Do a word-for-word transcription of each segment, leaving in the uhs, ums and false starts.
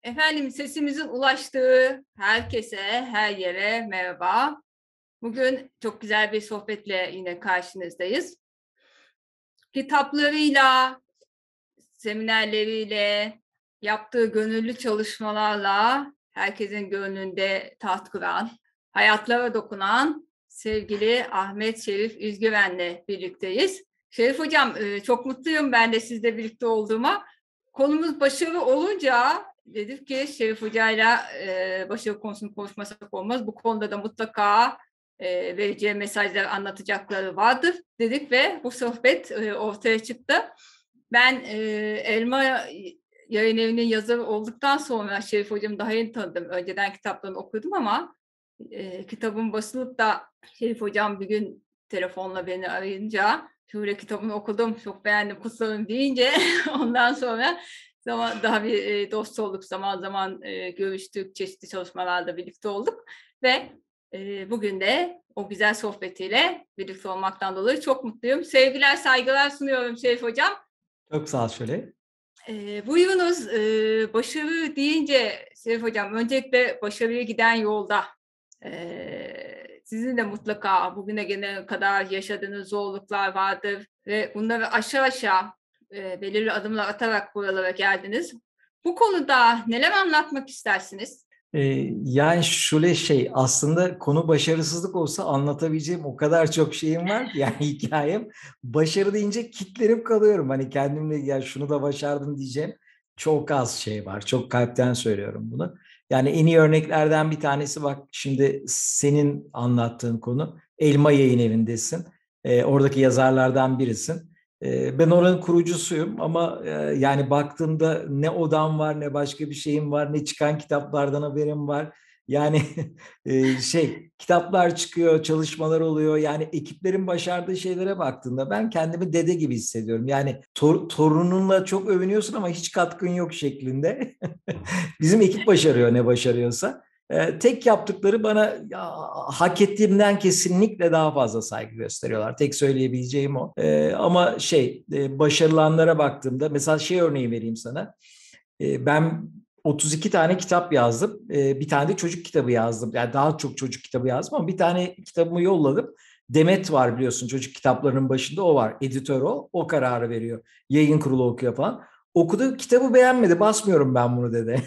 Efendim sesimizin ulaştığı herkese, her yere merhaba. Bugün çok güzel bir sohbetle yine karşınızdayız. Kitaplarıyla, seminerleriyle, yaptığı gönüllü çalışmalarla herkesin gönlünde taht kuran, hayatlara dokunan sevgili Ahmet Şerif Üzgüven'le birlikteyiz. Şerif Hocam, e, çok mutluyum ben de sizle birlikte olduğuma. Konumuz başarı olunca dedik ki Şerif Hoca'yla e, başarı konusunu konuşmasak olmaz. Bu konuda da mutlaka e, vereceği mesajlar, anlatacakları vardır dedik ve bu sohbet e, ortaya çıktı. Ben e, Elma Yayın Evi'nin yazarı olduktan sonra Şerif Hocam'ı daha yeni tanıdım. Önceden kitaplarını okudum ama e, kitabın basılıp da Şerif Hocam bir gün telefonla beni arayınca şöyle kitabını okudum, çok beğendim, kutlarım deyince ondan sonra zaman daha bir e, dost olduk. Zaman zaman e, görüştük, çeşitli çalışmalarda birlikte olduk ve e, bugün de o güzel sohbetiyle birlikte olmaktan dolayı çok mutluyum. Sevgiler, saygılar sunuyorum Şerif Hocam. Çok sağ ol Şule. Ee, buyurunuz, e, başarı deyince Şerif Hocam, öncelikle başarıya giden yolda e, sizin de mutlaka bugüne gelene kadar yaşadığınız zorluklar vardır ve bunları aşağı aşağı e, belirli adımlar atarak buralara geldiniz. Bu konuda neler anlatmak istersiniz? Ee, yani şöyle şey aslında konu başarısızlık olsa anlatabileceğim o kadar çok şeyim var ki yani hikayem. Başarı deyince kilitlenip kalıyorum. Hani kendimle ya şunu da başardım diyeceğim. Çok az şey var. Çok kalpten söylüyorum bunu. Yani en iyi örneklerden bir tanesi bak şimdi senin anlattığın konu Elma Yayın Evi'ndesin. Ee, oradaki yazarlardan birisin. Ee, Ben oranın kurucusuyum ama e, yani baktığımda ne odam var ne başka bir şeyim var ne çıkan kitaplardan haberim var. Yani e, şey kitaplar çıkıyor, çalışmalar oluyor. Yani ekiplerin başardığı şeylere baktığında ben kendimi dede gibi hissediyorum. Yani tor- torununla çok övünüyorsun ama hiç katkın yok şeklinde. Bizim ekip başarıyor ne başarıyorsa. Ee, tek yaptıkları bana ya, hak ettiğimden kesinlikle daha fazla saygı gösteriyorlar. Tek söyleyebileceğim o. Ee, ama şey e, başarılanlara baktığımda mesela şey örneği vereyim sana. Ee, ben otuz iki tane kitap yazdım. Ee, bir tane de çocuk kitabı yazdım. Yani daha çok çocuk kitabı yazdım ama bir tane kitabımı yolladım. Demet var biliyorsun çocuk kitaplarının başında o var. Editör o. O kararı veriyor. Yayın kurulu okuyor falan. Okudu kitabı beğenmedi. Basmıyorum ben bunu dedi.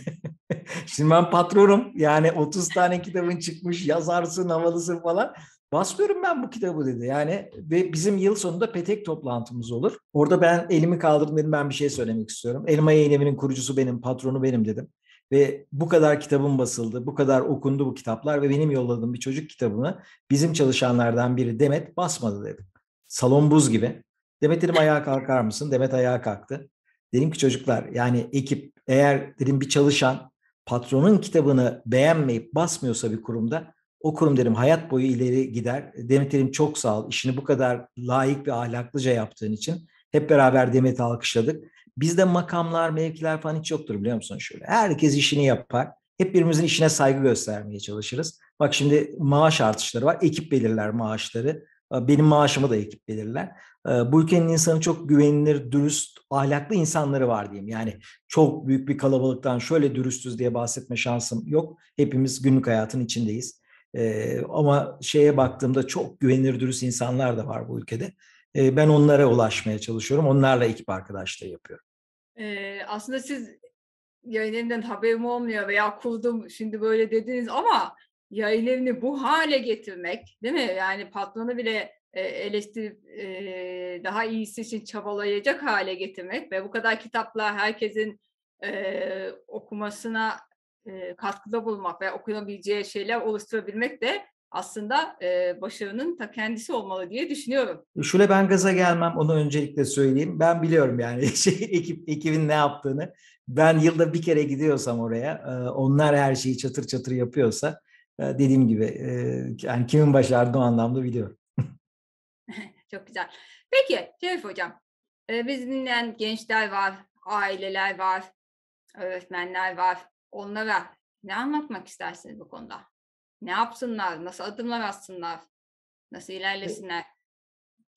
Şimdi ben patronum. Yani otuz tane kitabın çıkmış, yazarsın, havalısın falan. Basmıyorum ben bu kitabı dedi. Yani ve bizim yıl sonunda petek toplantımız olur. Orada ben elimi kaldırdım dedim ben bir şey söylemek istiyorum. Elma Yayın Evi'nin kurucusu benim, patronu benim dedim. Ve bu kadar kitabım basıldı, bu kadar okundu bu kitaplar ve benim yolladığım bir çocuk kitabını bizim çalışanlardan biri Demet basmadı dedim. Salon buz gibi. Demet dedim ayağa kalkar mısın? Demet ayağa kalktı. Dedim ki çocuklar yani ekip eğer dedim bir çalışan patronun kitabını beğenmeyip basmıyorsa bir kurumda o kurum derim hayat boyu ileri gider. Demet dedim çok sağ ol işini bu kadar layık ve ahlaklıca yaptığın için. Hep beraber Demet'i alkışladık. Bizde makamlar, mevkiler falan hiç yoktur biliyor musun şöyle. Herkes işini yapar. Hep birbirimizin işine saygı göstermeye çalışırız. Bak şimdi maaş artışları var. Ekip belirler maaşları. Benim maaşımı da ekip belirler. Bu ülkenin insanı çok güvenilir, dürüst, ahlaklı insanları var diyeyim. Yani çok büyük bir kalabalıktan şöyle dürüstüz diye bahsetme şansım yok. Hepimiz günlük hayatın içindeyiz. Ee, ama şeye baktığımda çok güvenilir, dürüst insanlar da var bu ülkede. Ee, ben onlara ulaşmaya çalışıyorum. Onlarla ekip arkadaşlığı yapıyorum. Ee, aslında siz yayın evinden haberim olmuyor veya kurdum şimdi böyle dediniz ama yayın evini bu hale getirmek, değil mi? Yani patronu bile e, eleştirip e, daha iyisi için çabalayacak hale getirmek ve bu kadar kitapla herkesin e, okumasına e, katkıda bulunmak ve okuyabileceği şeyler oluşturabilmek de aslında e, başarının ta kendisi olmalı diye düşünüyorum. Şöyle ben gaza gelmem onu öncelikle söyleyeyim. Ben biliyorum yani şey, ekip ekibin ne yaptığını. Ben yılda bir kere gidiyorsam oraya, e, onlar her şeyi çatır çatır yapıyorsa, e, dediğim gibi e, yani kimin başardığı o anlamda biliyorum. Çok güzel. Peki Şerif Hocam, e, bizi dinleyen gençler var, aileler var, öğretmenler var. Onlara ne anlatmak istersiniz bu konuda? Ne yapsınlar? Nasıl adımlar atsınlar? Nasıl ilerlesinler?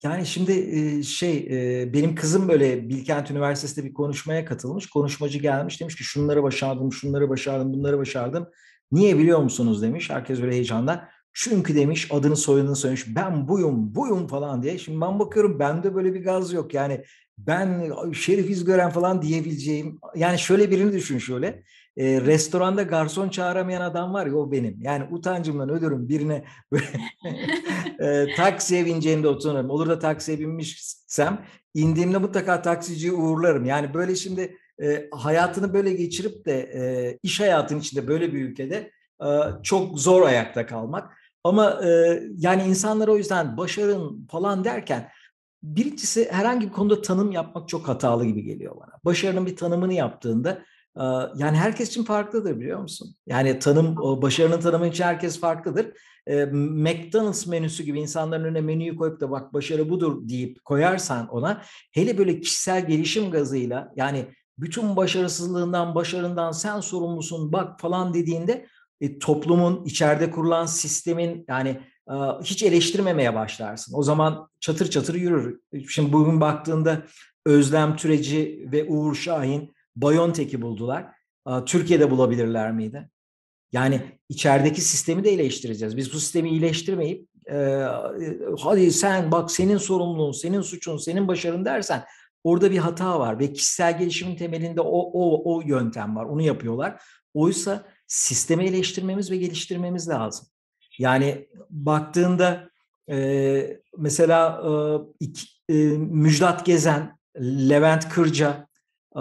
Yani şimdi e, şey e, benim kızım böyle Bilkent Üniversitesi'nde bir konuşmaya katılmış. Konuşmacı gelmiş demiş ki şunları başardım, şunları başardım, bunları başardım. Niye biliyor musunuz demiş. Herkes böyle heyecanla. Çünkü demiş adını soyadını söylemiş. Ben buyum, buyum falan diye. Şimdi ben bakıyorum bende böyle bir gaz yok. Yani ben Şerif İzgören falan diyebileceğim. Yani şöyle birini düşün şöyle. E, restoranda garson çağıramayan adam var ya o benim. Yani utancımdan ölürüm birine e, taksiye bineceğimde otururum. Olur da taksiye binmişsem indiğimde mutlaka taksiciyi uğurlarım. Yani böyle şimdi e, hayatını böyle geçirip de e, iş hayatının içinde böyle bir ülkede e, çok zor ayakta kalmak. Ama e, yani insanlar o yüzden başarın falan derken birincisi herhangi bir konuda tanım yapmak çok hatalı gibi geliyor bana. Başarının bir tanımını yaptığında e, yani herkes için farklıdır biliyor musun? Yani tanım, o başarının tanımı için herkes farklıdır. E, McDonald's menüsü gibi insanların önüne menüyü koyup da bak başarı budur deyip koyarsan ona hele böyle kişisel gelişim gazıyla yani bütün başarısızlığından, başarından sen sorumlusun bak falan dediğinde e, toplumun içeride kurulan sistemin yani e, hiç eleştirmemeye başlarsın. O zaman çatır çatır yürür. Şimdi bugün baktığında Özlem Türeci ve Uğur Şahin BioNTech'i buldular. E, Türkiye'de bulabilirler miydi? Yani içerideki sistemi de iyileştireceğiz. Biz bu sistemi iyileştirmeyip e, hadi sen bak senin sorumluluğun, senin suçun, senin başarın dersen orada bir hata var ve kişisel gelişimin temelinde o, o, o yöntem var. Onu yapıyorlar. Oysa sistemi eleştirmemiz ve geliştirmemiz lazım. Yani baktığında e, mesela e, iki, e, Müjdat Gezen, Levent Kırca, e,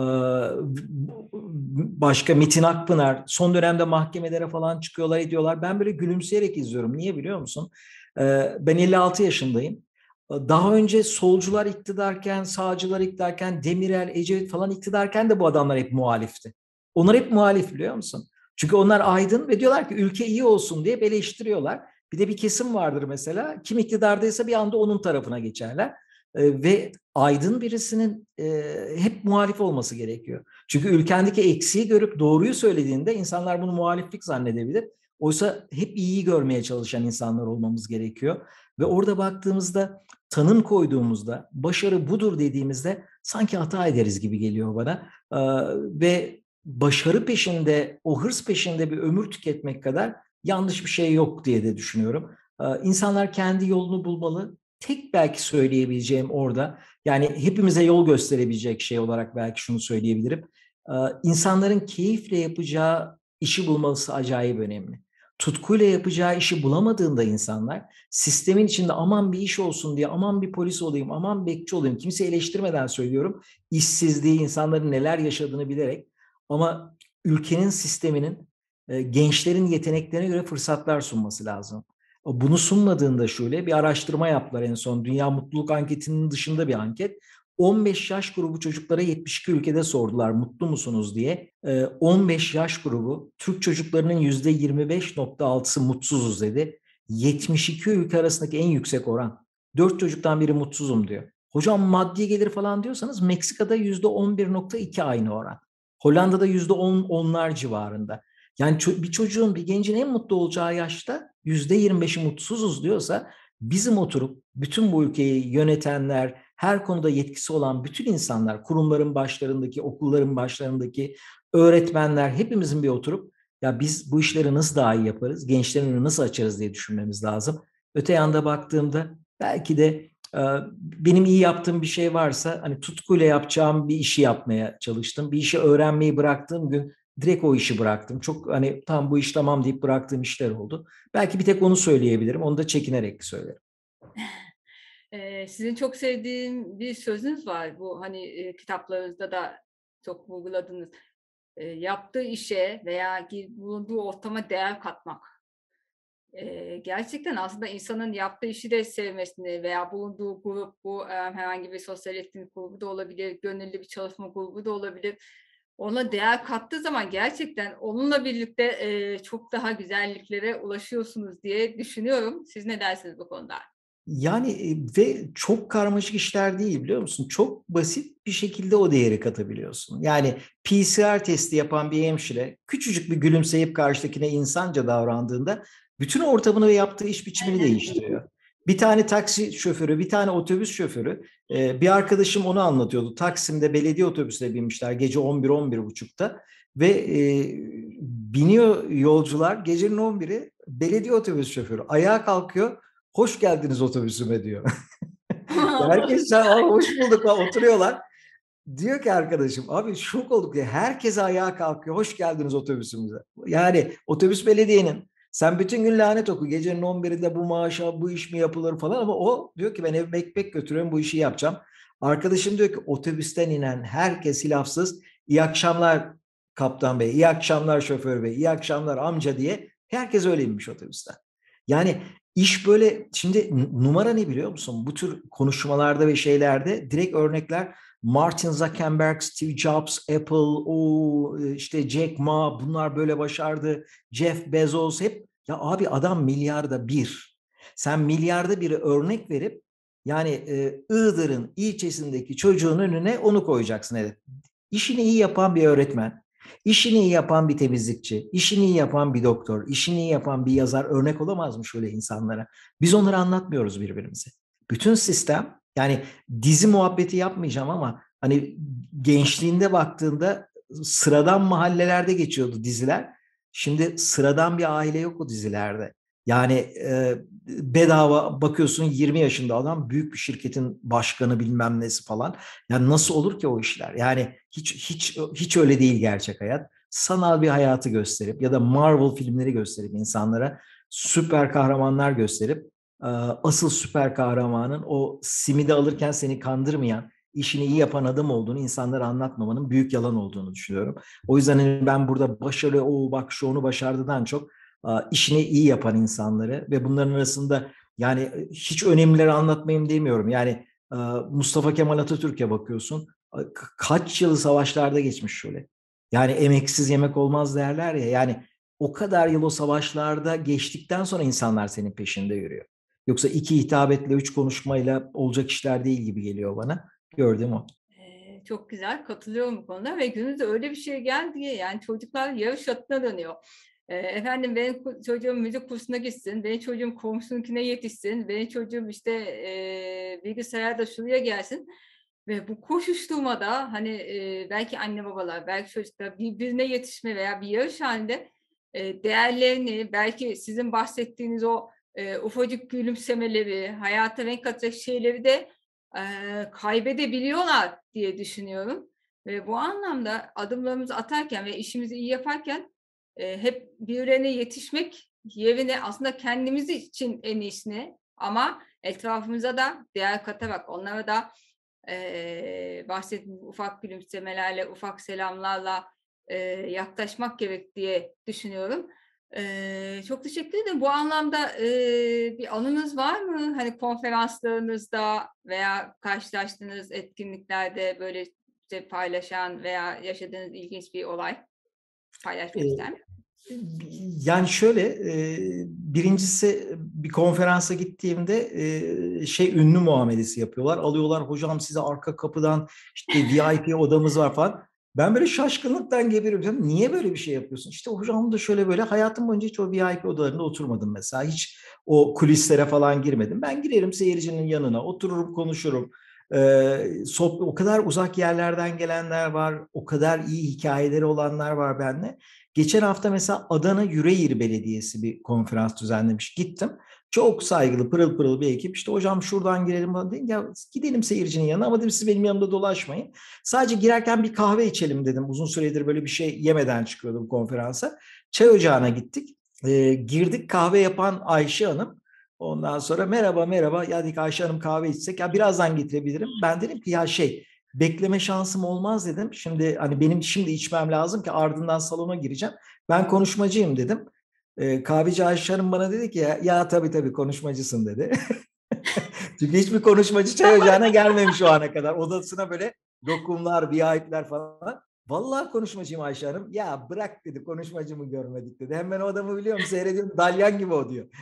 başka Metin Akpınar son dönemde mahkemelere falan çıkıyorlar ediyorlar. Ben böyle gülümseyerek izliyorum. Niye biliyor musun? E, ben elli altı yaşındayım. Daha önce solcular iktidarken, sağcılar iktidarken, Demirel, Ecevit falan iktidarken de bu adamlar hep muhalifti. Onlar hep muhalif biliyor musun? Çünkü onlar aydın ve diyorlar ki ülke iyi olsun diye eleştiriyorlar. Bir de bir kesim vardır mesela. Kim iktidardaysa bir anda onun tarafına geçerler. E, ve aydın birisinin e, hep muhalif olması gerekiyor. Çünkü ülkendeki eksiği görüp doğruyu söylediğinde insanlar bunu muhaliflik zannedebilir. Oysa hep iyiyi görmeye çalışan insanlar olmamız gerekiyor. Ve orada baktığımızda tanım koyduğumuzda başarı budur dediğimizde sanki hata ederiz gibi geliyor bana. Ee, ve başarı peşinde, o hırs peşinde bir ömür tüketmek kadar yanlış bir şey yok diye de düşünüyorum. Ee, insanlar kendi yolunu bulmalı. Tek belki söyleyebileceğim orada, yani hepimize yol gösterebilecek şey olarak belki şunu söyleyebilirim. Ee, insanların keyifle yapacağı işi bulması acayip önemli. Tutkuyla yapacağı işi bulamadığında insanlar sistemin içinde aman bir iş olsun diye, aman bir polis olayım, aman bekçi olayım, kimse eleştirmeden söylüyorum. İşsizliği, insanların neler yaşadığını bilerek ama ülkenin sisteminin e, gençlerin yeteneklerine göre fırsatlar sunması lazım. Bunu sunmadığında şöyle bir araştırma yaptılar en son. Dünya Mutluluk Anketi'nin dışında bir anket. on beş yaş grubu çocuklara yetmiş iki ülkede sordular mutlu musunuz diye. Ee, on beş yaş grubu Türk çocuklarının yüzde yirmi beş nokta altısı mutsuzuz dedi. yetmiş iki ülke arasındaki en yüksek oran. Dört çocuktan biri mutsuzum diyor. Hocam maddi gelir falan diyorsanız Meksika'da yüzde on bir nokta iki aynı oran. Hollanda'da yüzde on onlar civarında. Yani bir çocuğun, bir gencin en mutlu olacağı yaşta yüzde yirmi beşi mutsuzuz diyorsa bizim oturup bütün bu ülkeyi yönetenler, her konuda yetkisi olan bütün insanlar, kurumların başlarındaki, okulların başlarındaki öğretmenler hepimizin bir oturup ya biz bu işleri nasıl daha iyi yaparız, gençlerin önünü nasıl açarız diye düşünmemiz lazım. Öte yanda baktığımda belki de e, benim iyi yaptığım bir şey varsa hani tutkuyla yapacağım bir işi yapmaya çalıştım. Bir işi öğrenmeyi bıraktığım gün direkt o işi bıraktım. Çok hani tam bu iş tamam deyip bıraktığım işler oldu. Belki bir tek onu söyleyebilirim. Onu da çekinerek söylerim. Ee, sizin çok sevdiğim bir sözünüz var. Bu hani e, kitaplarınızda da çok vurguladınız. E, yaptığı işe veya gir- bulunduğu ortama değer katmak. E, gerçekten aslında insanın yaptığı işi de sevmesini veya bulunduğu grup, bu e, herhangi bir sosyal etkinlik grubu da olabilir, gönüllü bir çalışma grubu da olabilir. Ona değer kattığı zaman gerçekten onunla birlikte e, çok daha güzelliklere ulaşıyorsunuz diye düşünüyorum. Siz ne dersiniz bu konuda? Yani e, ve çok karmaşık işler değil biliyor musun? Çok basit bir şekilde o değeri katabiliyorsun. Yani P C R testi yapan bir hemşire küçücük bir gülümseyip karşıdakine insanca davrandığında bütün ortamını ve yaptığı iş biçimini değiştiriyor. Bir tane taksi şoförü, bir tane otobüs şoförü. e, bir arkadaşım onu anlatıyordu. Taksim'de belediye otobüsüne binmişler gece on bir on bir buçukta ve e, biniyor yolcular gecenin on biri, belediye otobüs şoförü ayağa kalkıyor. Hoş geldiniz otobüsüme diyor. Herkes "Aa, hoş bulduk" falan, oturuyorlar. Diyor ki arkadaşım, abi şok olduk ya. Herkes ayağa kalkıyor. Hoş geldiniz otobüsümüze. Yani otobüs belediyenin. Sen bütün gün lanet oku. Gecenin on birinde bu maaşa bu iş mi yapılır falan, ama o diyor ki ben evime ekmek götürüyorum, bu işi yapacağım. Arkadaşım diyor ki otobüsten inen herkes hilafsız iyi akşamlar kaptan bey, iyi akşamlar şoför bey, iyi akşamlar amca diye herkes öyle inmiş otobüsten. Yani iş böyle, şimdi numara ne biliyor musun? Bu tür konuşmalarda ve şeylerde direkt örnekler: Martin Zuckerberg, Steve Jobs, Apple, o işte Jack Ma, bunlar böyle başardı. Jeff Bezos hep, ya abi adam milyarda bir. Sen milyarda biri örnek verip yani e, Iğdır'ın ilçesindeki çocuğun önüne onu koyacaksın. Evet. İşini iyi yapan bir öğretmen, işini iyi yapan bir temizlikçi, işini iyi yapan bir doktor, işini iyi yapan bir yazar örnek olamaz mı şöyle insanlara? Biz onları anlatmıyoruz birbirimize. Bütün sistem, yani dizi muhabbeti yapmayacağım ama hani gençliğinde baktığında sıradan mahallelerde geçiyordu diziler. Şimdi sıradan bir aile yok o dizilerde. Yani e, bedava bakıyorsun, yirmi yaşında adam büyük bir şirketin başkanı bilmem nesi falan. Yani nasıl olur ki o işler? Yani hiç hiç hiç öyle değil gerçek hayat. Sanal bir hayatı gösterip ya da Marvel filmleri gösterip insanlara, süper kahramanlar gösterip e, asıl süper kahramanın o simidi alırken seni kandırmayan, işini iyi yapan adam olduğunu insanlara anlatmamanın büyük yalan olduğunu düşünüyorum. O yüzden hani ben burada başarı, o bak şu onu başardıdan çok e, işini iyi yapan insanları ve bunların arasında, yani hiç önemlileri anlatmayayım demiyorum. Yani e, Mustafa Kemal Atatürk'e bakıyorsun. Kaç yılı savaşlarda geçmiş şöyle. Yani emeksiz yemek olmaz derler ya. Yani o kadar yıl o savaşlarda geçtikten sonra insanlar senin peşinde yürüyor. Yoksa iki hitabetle, üç konuşmayla olacak işler değil gibi geliyor bana. Gördüğüm o. Eee, çok güzel, katılıyorum bu konuda ve günümüzde öyle bir şey geldi ki yani çocuklar yarış atına dönüyor. Eee, efendim benim ku- çocuğum müzik kursuna gitsin, benim çocuğum komşununkine yetişsin, benim çocuğum işte eee bilgisayarda şuraya gelsin. Ve bu koşuşturmada hani eee, belki anne babalar, belki çocuklar birbirine yetişme veya bir yarış halinde eee, değerlerini, belki sizin bahsettiğiniz o eee, ufacık gülümsemeleri, hayata renk katacak şeyleri de Eee, kaybedebiliyorlar diye düşünüyorum ve bu anlamda adımlarımızı atarken ve işimizi iyi yaparken, eee, hep birilerine yetişmek yerine aslında kendimiz için en iyisini ama etrafımıza da değer katarak onlara da, eee, bahsettiğiniz ufak gülümsemelerle, ufak selamlarla, eee, yaklaşmak gerek diye düşünüyorum. Eee, çok teşekkür ederim. Bu anlamda, eee, bir anınız var mı? Hani konferanslarınızda veya karşılaştığınız etkinliklerde böyle işte paylaşan veya yaşadığınız ilginç bir olay paylaşmak ister Ee, misiniz? Yani şöyle, e, birincisi bir konferansa gittiğimde e, şey ünlü muamelesi yapıyorlar. Alıyorlar, hocam size arka kapıdan işte V I P odamız var falan. Ben böyle şaşkınlıktan geberiyorum. Diyorum, niye böyle bir şey yapıyorsun? İşte hocam da şöyle böyle, hayatım boyunca hiç o V I P odalarında oturmadım mesela. Hiç o kulislere falan girmedim. Ben girerim seyircinin yanına, otururum, konuşurum. Ee, sohbet, o kadar uzak yerlerden gelenler var, o kadar iyi hikayeleri olanlar var benimle. Geçen hafta mesela Adana Yüreğir Belediyesi bir konferans düzenlemiş. Gittim. Çok saygılı, pırıl pırıl bir ekip. İşte hocam şuradan girelim falan dedim. Ya gidelim seyircinin yanına, ama dedim siz benim yanımda dolaşmayın. Sadece girerken bir kahve içelim dedim. Uzun süredir böyle bir şey yemeden çıkıyordum konferansa. Çay ocağına gittik. Ee, girdik, kahve yapan Ayşe Hanım. Ondan sonra merhaba merhaba. Ya dedik Ayşe Hanım kahve içsek. Ya birazdan getirebilirim. Ben dedim ki ya şey, bekleme şansım olmaz dedim. Şimdi hani benim şimdi içmem lazım ki ardından salona gireceğim. Ben konuşmacıyım dedim. E, kahveci Ayşe Hanım bana dedi ki ya, ya tabii tabii konuşmacısın dedi. Çünkü hiçbir konuşmacı çay ocağına gelmemiş o ana kadar. Odasına böyle lokumlar, V I P'ler falan. Vallahi konuşmacıyım Ayşe Hanım. Ya bırak dedi, konuşmacımı görmedik dedi. Hemen o adamı biliyorum, seyrediyorum, dalyan gibi o diyor.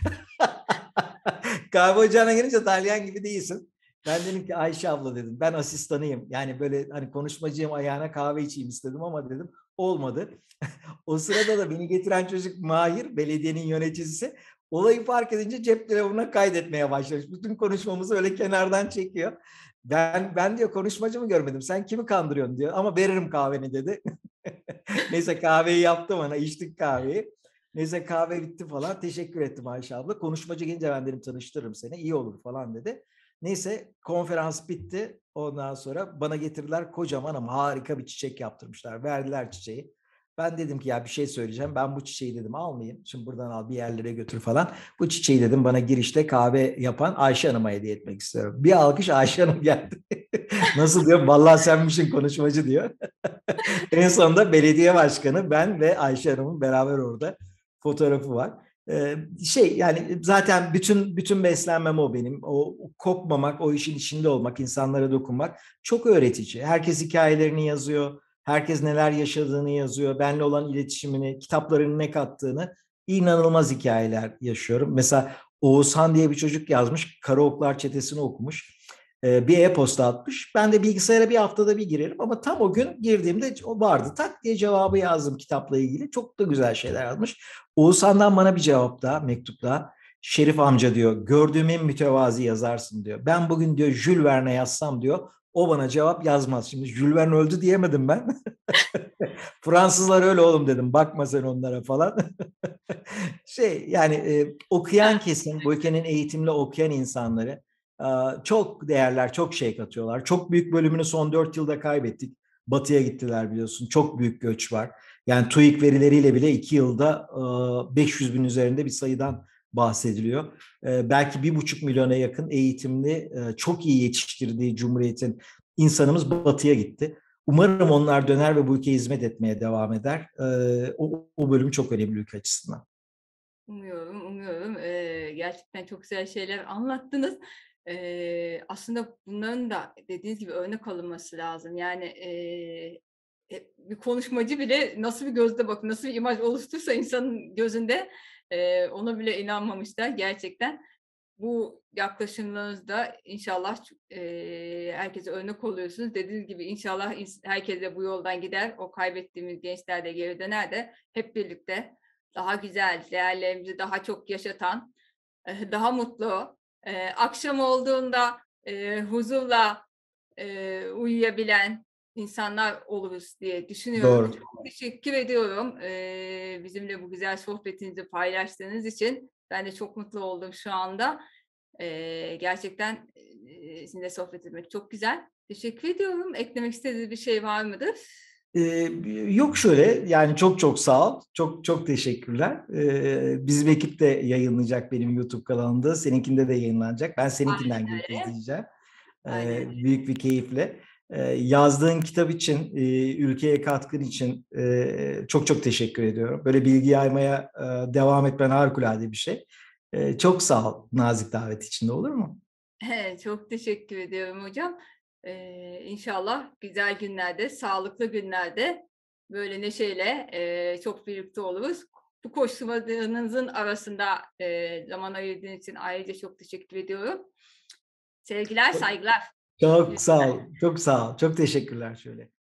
Kahve ocağına girince dalyan gibi değilsin. Ben dedim ki Ayşe abla dedim, ben asistanıyım. Yani böyle hani konuşmacıyım, ayağına kahve içeyim istedim ama dedim olmadı. O sırada da beni getiren çocuk Mahir, belediyenin yöneticisi. Olayı fark edince cep telefonuna kaydetmeye başlamış. Bütün konuşmamızı öyle kenardan çekiyor. Ben ben diyor konuşmacı mı görmedim? Sen kimi kandırıyorsun diyor. Ama veririm kahveni dedi. Neyse kahveyi yaptı bana. İçtik kahveyi. Neyse kahve bitti falan. Teşekkür ettim Ayşe abla. Konuşmacı gelince ben dedim tanıştırırım seni. İyi olur falan dedi. Neyse konferans bitti. Ondan sonra bana getirdiler kocaman ama harika bir çiçek yaptırmışlar. Verdiler çiçeği. Ben dedim ki ya bir şey söyleyeceğim. Ben bu çiçeği dedim almayayım. Şimdi buradan al bir yerlere götür falan. Bu çiçeği dedim bana girişte kahve yapan Ayşe Hanım'a hediye etmek istiyorum. Bir alkış Ayşe Hanım geldi. Nasıl diyor? Vallahi senmişsin konuşmacı diyor. En sonunda belediye başkanı ben ve Ayşe Hanım'ın beraber orada fotoğrafı var. Ee, şey yani zaten bütün bütün beslenmem o benim. O kopmamak, o işin içinde olmak, insanlara dokunmak çok öğretici. Herkes hikayelerini yazıyor. Herkes neler yaşadığını yazıyor. Benle olan iletişimini, kitaplarının ne kattığını inanılmaz hikayeler yaşıyorum. Mesela Oğuzhan diye bir çocuk yazmış. Karaoklar Çetesi'ni okumuş. Ee, bir e-posta atmış. Ben de bilgisayara bir haftada bir girerim ama tam o gün girdiğimde o vardı. Tak diye cevabı yazdım kitapla ilgili. Çok da güzel şeyler yazmış. Oğuzhan'dan bana bir cevap daha, mektup daha. Şerif amca diyor, gördüğüm en mütevazi yazarsın diyor. Ben bugün diyor Jules Verne yazsam diyor, o bana cevap yazmaz. Şimdi Jules Verne öldü diyemedim ben. Fransızlar öyle oğlum dedim, bakma sen onlara falan. Şey yani e, okuyan kesim, bu ülkenin eğitimli okuyan insanları e, çok değerler, çok şey katıyorlar. Çok büyük bölümünü son dört yılda kaybettik. Batı'ya gittiler biliyorsun. Çok büyük göç var. Yani TÜİK verileriyle bile iki yılda e, beş yüz bin üzerinde bir sayıdan bahsediliyor. E, belki bir buçuk milyona yakın eğitimli, e, çok iyi yetiştirdiği Cumhuriyet'in insanımız Batı'ya gitti. Umarım onlar döner ve bu ülkeye hizmet etmeye devam eder. E, o, o bölüm çok önemli ülke açısından. Umuyorum, umuyorum. Eee, gerçekten çok güzel şeyler anlattınız. Eee, aslında bunların da dediğiniz gibi örnek alınması lazım. Yani eee, e, bir konuşmacı bile nasıl bir gözle bak, nasıl bir imaj oluştursa insanın gözünde eee, ona bile inanmamışlar gerçekten. Bu yaklaşımlarınızda inşallah eee herkese örnek oluyorsunuz. Dediğiniz gibi inşallah ins- herkes de bu yoldan gider. O kaybettiğimiz gençler de geri döner de hep birlikte daha güzel, değerlerimizi daha çok yaşatan, eh, daha mutlu, eee, akşam olduğunda eee, huzurla eee, uyuyabilen insanlar oluruz diye düşünüyorum. Doğru. Çok teşekkür ediyorum eee, bizimle bu güzel sohbetinizi paylaştığınız için. Ben de çok mutlu oldum şu anda. Eee, gerçekten eee, sizinle sohbet etmek çok güzel. Teşekkür ediyorum. Eklemek istediğiniz bir şey var mıdır? Ee, yok şöyle yani çok çok sağ ol. Çok çok teşekkürler. Ee, bizim ekip de yayınlayacak benim YouTube kanalımda. Seninkinde de yayınlanacak. Ben seninkinden girip Öyle. izleyeceğim. Ee, Aynen. büyük bir keyifle. Ee, yazdığın kitap için, e, ülkeye katkın için e, çok çok teşekkür ediyorum. Böyle bilgi yaymaya e, devam etmen harikulade bir şey. E, çok sağ ol nazik davet için de olur mu? Çok teşekkür ediyorum hocam. Eee, inşallah güzel günlerde, sağlıklı günlerde böyle neşeyle eee, çok birlikte oluruz. Bu koşturmalarınızın arasında eee, zaman ayırdığınız için ayrıca çok teşekkür ediyorum. Sevgiler, saygılar. Çok sağ ol. Çok sağ ol. Çok teşekkürler şöyle.